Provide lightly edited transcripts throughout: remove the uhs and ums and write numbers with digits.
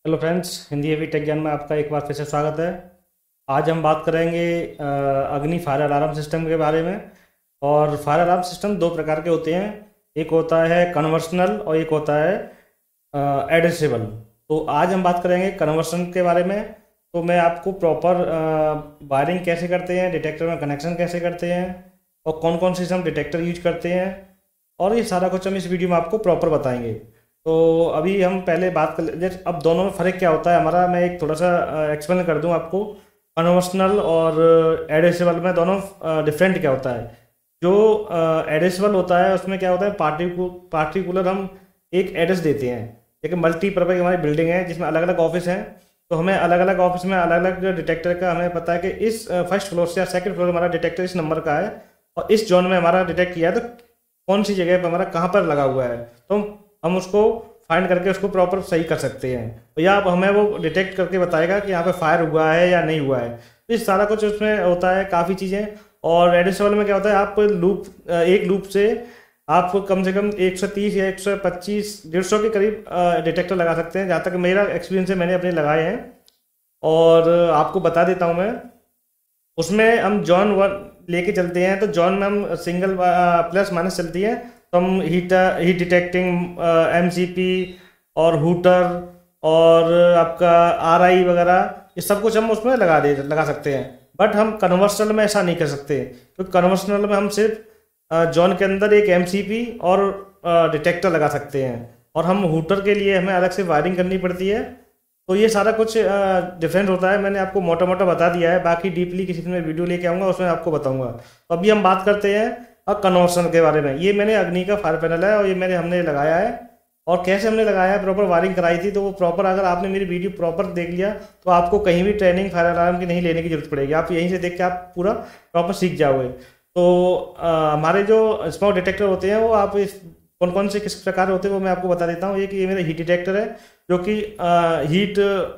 Hello friends, Hindi AV tech ज्ञान में आपका एक बार फिर से स्वागत है। आज हम बात करेंगे अग्नि फायर अलार्म सिस्टम के बारे में। और फायर अलार्म सिस्टम दो प्रकार के होते हैं। एक होता है कन्वर्शनल और एक होता है एडहेसिबल। तो आज हम बात करेंगे कन्वर्शन के बारे में। तो मैं आपको प्रॉपर वायरिंग कैसे करते हैं, डिटेक्टर में कनेक्शन कैसे करते हैं और कौन कौन से हम डिटेक्टर यूज करते हैं, और ये सारा कुछ हम इस वीडियो में आपको प्रॉपर बताएंगे। तो अभी हम पहले बात कर जैसे अब दोनों में फ़र्क क्या होता है हमारा, मैं एक थोड़ा सा एक्सप्लेन कर दूं आपको। कन्वेंशनल और एडहेसिबल में दोनों डिफरेंट क्या होता है। जो एडहेसिबल होता है उसमें क्या होता है, पार्टिकुलर हम एक एड्रेस देते हैं। एक मल्टीपर्पज़ की हमारी बिल्डिंग है जिसमें अलग अलग ऑफिस हैं। तो हमें अलग अलग ऑफिस में अलग अलग डिटेक्टर का हमें पता है कि इस फर्स्ट फ्लोर से या सेकंड फ्लोर हमारा डिटेक्टर इस नंबर का है और इस जोन में हमारा डिटेक्ट किया है, तो कौन सी जगह पर हमारा कहाँ पर लगा हुआ है, तो हम उसको फाइंड करके उसको प्रॉपर सही कर सकते हैं। तो या आप हमें वो डिटेक्ट करके बताएगा कि यहाँ पे फायर हुआ है या नहीं हुआ है। तो ये सारा कुछ उसमें होता है, काफ़ी चीज़ें। और एडिशनल में क्या होता है, आप एक लूप से आप कम से कम 130 या 125 150 के करीब डिटेक्टर लगा सकते हैं, जहाँ तक मेरा एक्सपीरियंस है, मैंने अपने लगाए हैं। और आपको बता देता हूँ मैं, उसमें हम जॉन वन लेके चलते हैं। तो जॉन में हम सिंगल प्लस माइनस चलती है। तो हम हीट डिटेक्टिंग एमसीपी और हूटर और आपका आरआई वगैरह, ये सब कुछ हम उसमें लगा सकते हैं। बट हम कन्वर्शनल में ऐसा नहीं कर सकते, क्योंकि कन्वर्शनल में हम सिर्फ जॉन के अंदर एक एमसीपी और डिटेक्टर लगा सकते हैं, और हम हूटर के लिए हमें अलग से वायरिंग करनी पड़ती है। तो ये सारा कुछ डिफरेंट होता है। मैंने आपको मोटा मोटा बता दिया है, बाकी डीपली किसी दिन मैं वीडियो लेके आऊँगा उसमें आपको बताऊँगा। तो अभी हम बात करते हैं कन्वर्शन के बारे में। ये मैंने अग्नि का फायर पैनल है और ये हमने लगाया है। और कैसे हमने लगाया है, प्रॉपर वायरिंग कराई थी। तो वो प्रॉपर, अगर आपने मेरी वीडियो प्रॉपर देख लिया तो आपको कहीं भी ट्रेनिंग फायर अलार्म की नहीं लेने की जरूरत पड़ेगी। आप यहीं से देख के आप पूरा प्रॉपर सीख जाओगे। तो हमारे जो स्मोक डिटेक्टर होते हैं वो आप कौन कौन से किस प्रकार होते हैं वो मैं आपको बता देता हूँ। ये मेरा हीट डिटेक्टर है, जो कि हीट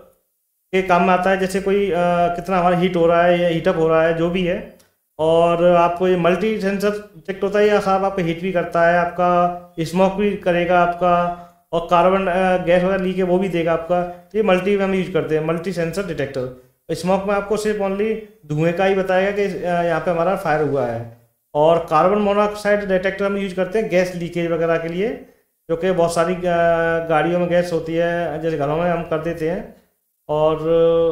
के काम में आता है। जैसे कोई कितना हमारा हीट हो रहा है या हीटअप हो रहा है, जो भी है। और आपको ये मल्टी सेंसर डिटेक्ट होता है, या साहब आपका हीट भी करता है, आपका स्मोक भी करेगा आपका, और कार्बन गैस वगैरह लीक है वो भी देगा आपका। तो ये मल्टी में हम यूज करते हैं, मल्टी सेंसर डिटेक्टर। स्मोक में आपको सिर्फ ओनली धुएं का ही बताएगा कि यहाँ पे हमारा फायर हुआ है। और कार्बन मोनोऑक्साइड डिटेक्टर हम यूज करते हैं गैस लीकेज वगैरह के लिए, जो कि बहुत सारी गाड़ियों में गैस होती है, जैसे घरों में हम कर देते हैं। और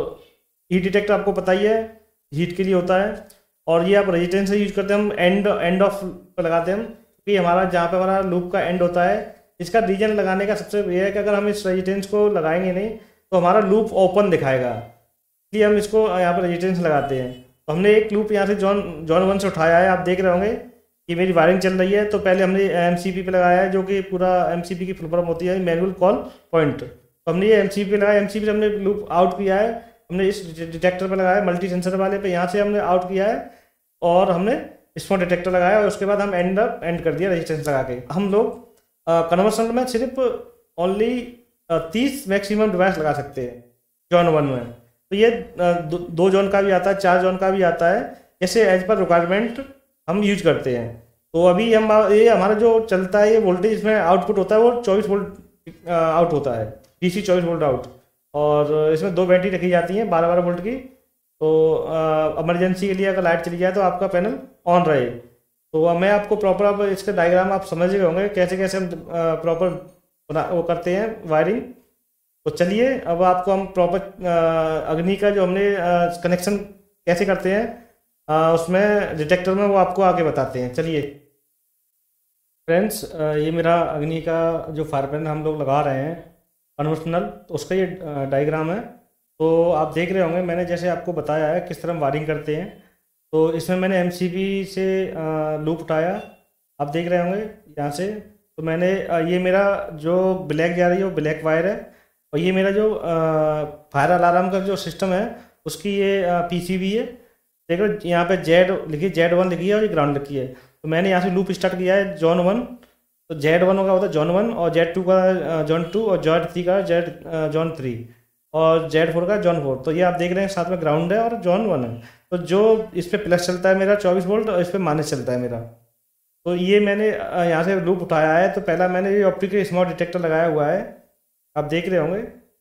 हीट डिटेक्टर आपको पता ही है, हीट के लिए होता है। और ये आप रेजिस्टेंस से यूज करते हैं, हम एंड ऑफ पर लगाते हैं, क्योंकि हमारा जहाँ पे हमारा लूप का एंड होता है, इसका रीजन लगाने का सबसे ये है कि अगर हम इस रेजिस्टेंस को लगाएंगे नहीं तो हमारा लूप ओपन दिखाएगा, इसलिए हम इसको यहाँ पर रेजिस्टेंस लगाते हैं। तो हमने एक लूप यहाँ से जॉन वन से उठाया है, आप देख रहे होंगे कि मेरी वायरिंग चल रही है। तो पहले हमने एमसीपी पे लगाया है, जो कि पूरा एमसीपी की फुल फॉर्म होती है मैनुअल कॉल पॉइंट। तो हमने ये एमसीपी पे लगाया, एमसीपी से हमने लूप आउट किया है, हमने इस डिटेक्टर पे लगाया मल्टी सेंसर वाले पे, यहाँ से हमने आउट किया है और हमने स्मोक डिटेक्टर लगाया। और उसके बाद हम एंड कर दिया रेजिस्टेंस लगा के। हम लोग कन्वर्शन में सिर्फ ओनली 30 मैक्सिमम डिवाइस लगा सकते हैं जॉन वन में। तो ये दो जॉन का भी आता है, 4 जॉन का भी आता है, जैसे एज पर रिक्वायरमेंट हम यूज करते हैं। तो अभी हम ये हमारा जो चलता है, ये वोल्टेज इसमें आउटपुट होता है वो 24 वोल्ट आउट होता है, DC 24 वोल्ट आउट। और इसमें 2 बैटरी रखी जाती हैं 12-12 वोल्ट की। तो इमरजेंसी के लिए अगर लाइट चली जाए तो आपका पैनल ऑन रहे। तो मैं आपको प्रॉपर, अब इसका डायग्राम आप समझ गए होंगे कैसे कैसे हम प्रॉपर वो करते हैं वायरिंग। तो चलिए अब आपको हम प्रॉपर अग्नि का जो हमने कनेक्शन कैसे करते हैं उसमें डिटेक्टर में, वो आपको आगे बताते हैं। चलिए फ्रेंड्स, ये मेरा अग्नि का जो फायर पैनल हम लोग लगा रहे हैं कन्वेंशनल, तो उसका ये डायग्राम है। तो आप देख रहे होंगे मैंने जैसे आपको बताया है किस तरह हम वायरिंग करते हैं। तो इसमें मैंने एमसीबी से लूप उठाया, आप देख रहे होंगे यहाँ से। तो मैंने ये मेरा जो ब्लैक जा रही है वो ब्लैक वायर है, और ये मेरा जो फायर अलार्म का जो सिस्टम है उसकी ये पीसीबी है। देखो यहाँ पे जेड लिखी, Z1 लिखी है और ये ग्राउंड लिखी है। तो मैंने यहाँ से लूप स्टार्ट किया है जॉन वन। तो Z1 का होता है जॉन वन, और Z2 का जॉन टू, और Z3 का जॉन थ्री, और Z4 का जॉन 4। तो ये आप देख रहे हैं साथ में ग्राउंड है और जॉन 1 है। तो जो इस पर प्लस चलता है मेरा 24 वोल्ट, और इस पर माइनस चलता है मेरा। तो ये मैंने यहाँ से लूप उठाया है। तो पहला मैंने ये ऑप्टिकल स्मोक डिटेक्टर लगाया हुआ है, आप देख रहे होंगे।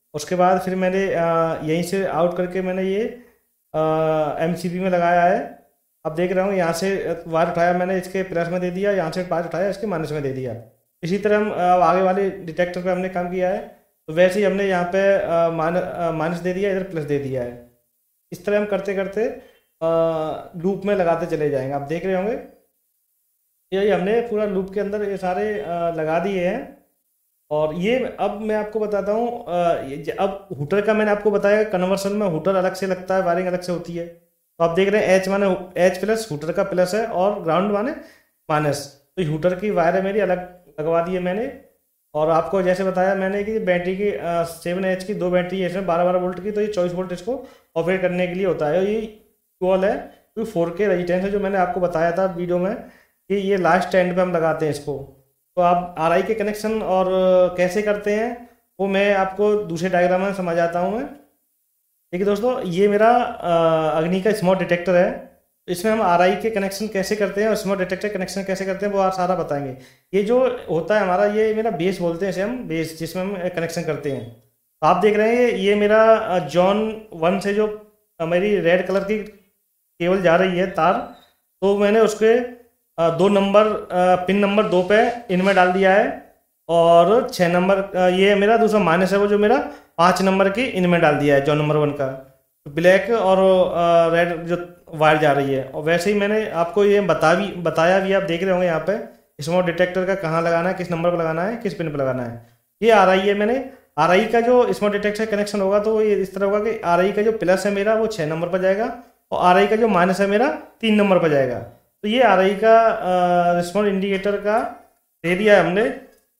उसके बाद फिर मैंने यहीं से आउट करके मैंने ये MCB में लगाया है। अब देख रहा हूँ यहाँ से वायर उठाया मैंने, इसके प्लस में दे दिया, यहाँ से वायर उठाया इसके माइनस में दे दिया। इसी तरह हम आगे वाले डिटेक्टर पे हमने काम किया है, तो वैसे ही हमने यहाँ पे माइनस दे दिया, इधर प्लस दे दिया है। इस तरह हम करते करते लूप में लगाते चले जाएंगे। आप देख रहे होंगे ये हमने पूरा लूप के अंदर ये सारे लगा दिए हैं। और ये अब मैं आपको बताता हूँ, अब हुटर का मैंने आपको बताया कन्वर्सन में हुटर अलग से लगता है, वायरिंग अलग से होती है। तो आप देख रहे हैं एच माने एच प्लस, हुटर का प्लस है, और ग्राउंड माने माइनस। तो हुटर की वायर है मेरी अलग लगवा दी है मैंने। और आपको जैसे बताया मैंने कि बैटरी की 7H की 2 बैटरी है इसमें 12-12 वोल्ट की, तो ये 24 वोल्ट इसको ऑपरेट करने के लिए होता है। ये इक्वल है तो 4K रेजिस्टेंस है, जो मैंने आपको बताया था वीडियो में कि ये लास्ट स्टैंड पे हम लगाते हैं इसको। तो आप RI के कनेक्शन और कैसे करते हैं वो मैं आपको दूसरे डायग्राम में समझाता हूँ मैं। देखिए दोस्तों, ये मेरा अग्नि का स्मॉक डिटेक्टर है। इसमें हम RI के कनेक्शन कैसे करते हैं और स्मॉक डिटेक्टर कनेक्शन कैसे करते हैं वो आप सारा बताएंगे। ये जो होता है हमारा, ये मेरा बेस बोलते हैं इसे हम, बेस जिसमें हम कनेक्शन करते हैं। तो आप देख रहे हैं ये मेरा जॉन 1 से जो मेरी रेड कलर की केबल जा रही है तार, तो मैंने उसके 2 नंबर पिन नंबर 2 पे इनमें डाल दिया है, और 6 नंबर ये मेरा दूसरा माइनस है वो जो मेरा 5 नंबर की इनमें डाल दिया है जॉन नंबर 1 का। ब्लैक और रेड जो वायर जा रही है। और वैसे ही मैंने आपको ये बताया भी, आप देख रहे होंगे यहाँ पे स्मॉक डिटेक्टर का कहाँ लगाना है, किस नंबर पर लगाना है, किस पिन पर लगाना है। ये RI है। मैंने RI का जो स्मॉक डिटेक्टर कनेक्शन होगा तो ये इस तरह होगा कि RI का जो प्लस है मेरा वो 6 नंबर पर जाएगा, और RI का जो माइनस है मेरा 3 नंबर पर जाएगा। तो ये RI का रिस्पॉन्स इंडिकेटर का दे दिया है हमने।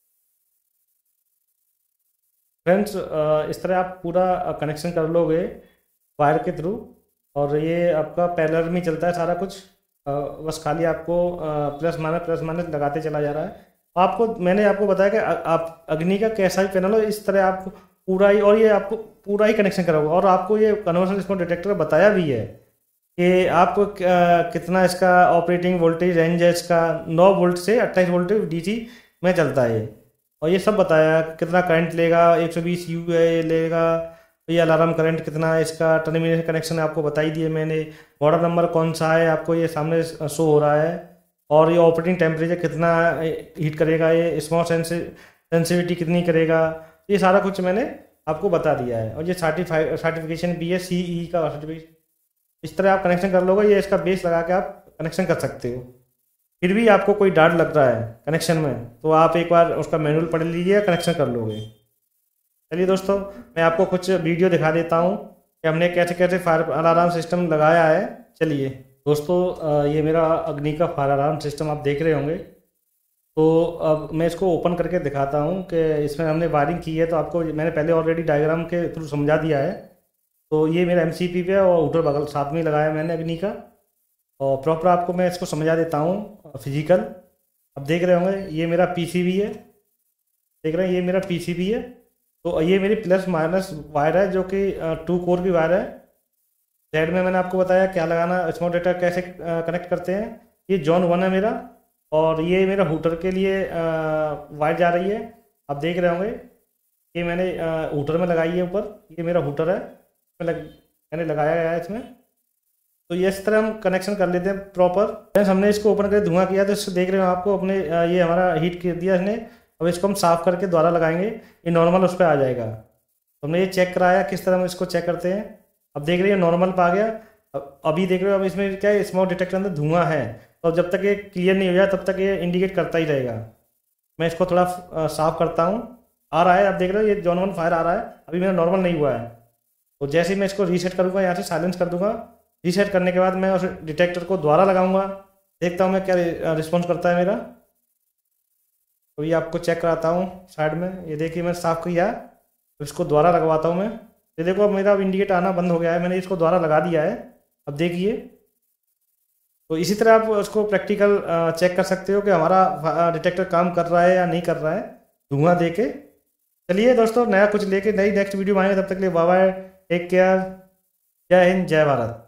फ्रेंड्स, इस तरह आप पूरा कनेक्शन कर लोगे वायर के थ्रू, और ये आपका पैरेलल में चलता है सारा कुछ। बस खाली आपको प्लस माइनस लगाते चला जा रहा है। आपको मैंने आपको बताया कि आप अग्नि का कैसा भी पैनल हो, इस तरह आप पूरा ही, और ये आपको पूरा ही कनेक्शन कराओगे। और आपको ये कन्वर्सन स्मॉक डिटेक्टर बताया भी है कि आपको कितना इसका ऑपरेटिंग वोल्टेज रेंज है। इसका 9 वोल्ट से 28 वोल्ट DC में चलता है, और ये सब बताया कितना करंट लेगा, 120 UA लेगा, ये अलार्म करंट कितना है, इसका टर्मिनेशन कनेक्शन आपको बता ही दिए मैंने। मॉडल नंबर कौन सा है आपको ये सामने शो हो रहा है, और ये ऑपरेटिंग टेम्परेचर कितना हीट करेगा, ये स्मॉक सेंसिटिविटी कितनी करेगा, ये सारा कुछ मैंने आपको बता दिया है। और ये सर्टिफिकेशन भी है, CE का सर्टिफिकेशन। इस तरह आप कनेक्शन कर लोगे, ये इसका बेस लगा के आप कनेक्शन कर सकते हो। फिर भी आपको कोई डाउट लग रहा है कनेक्शन में तो आप एक बार उसका मैनुअल पढ़ लीजिए, कनेक्शन कर लोगे। चलिए दोस्तों, मैं आपको कुछ वीडियो दिखा देता हूँ कि हमने कैसे कैसे फायर अलार्म सिस्टम लगाया है। चलिए दोस्तों, ये मेरा अग्नि का फायर अलार्म सिस्टम आप देख रहे होंगे। तो अब मैं इसको ओपन करके दिखाता हूँ कि इसमें हमने वायरिंग की है। तो आपको मैंने पहले ऑलरेडी डायग्राम के थ्रू समझा दिया है। तो ये मेरा MCB पे और हुटर बगल साथ में लगाया मैंने अग्नि का, और प्रॉपर आपको मैं इसको समझा देता हूँ फिजिकल। अब देख रहे होंगे ये मेरा PCB है, देख रहे हैं ये मेरा PCB है। तो ये मेरी प्लस माइनस वायर है जो कि 2 कोर की वायर है। साइड में मैंने आपको बताया क्या लगाना, स्मॉक डिटेक्टर कैसे कनेक्ट करते हैं। ये जॉन 1 है मेरा, और ये मेरा हुटर के लिए वायर जा रही है। आप देख रहे होंगे ये मैंने हुटर में लगाई है ऊपर, ये मेरा हुटर है मैंने लगाया गया है इसमें। तो ये इस तरह हम कनेक्शन कर लेते हैं प्रॉपर। हमने इसको ओपन करके धुआं किया तो इसको देख रहे हो आपको अपने, ये हमारा हीट कर दिया इसने। अब इसको हम साफ़ करके दोबारा लगाएंगे, ये नॉर्मल उस पर आ जाएगा। तो हमने ये चेक कराया किस तरह हम इसको चेक करते हैं। अब देख रहे हैं नॉर्मल पर आ गया। अभी देख रहे हो अब इसमें क्या है, स्मॉक डिटेक्टर अंदर धुआं है, तो जब तक ये क्लियर नहीं हो जाए तब तक ये इंडिकेट करता ही रहेगा। मैं इसको थोड़ा साफ़ करता हूँ। आ रहा है, आप देख रहे हो ये जॉन 1 फायर आ रहा है, अभी मेरा नॉर्मल नहीं हुआ है। तो जैसे ही मैं इसको रीसेट करूँगा, यहाँ से साइलेंस कर दूँगा। रीसेट करने के बाद मैं उस डिटेक्टर को दोबारा लगाऊंगा, देखता हूँ मैं क्या रिस्पॉन्स करता है मेरा। तो ये आपको चेक कराता हूँ साइड में। ये देखिए मैं साफ़ किया, तो इसको दोबारा लगवाता हूँ मैं। ये देखो अब मेरा इंडिकेटर आना बंद हो गया है, मैंने इसको दोबारा लगा दिया है। अब देखिए, तो इसी तरह आप उसको प्रैक्टिकल चेक कर सकते हो कि हमारा डिटेक्टर काम कर रहा है या नहीं कर रहा है धुआं दे के। चलिए दोस्तों, नया कुछ लेके नई नेक्स्ट वीडियो में आएंगे। तब तक के लिए बाय बाय, टेक केयर, जय हिंद, जय भारत।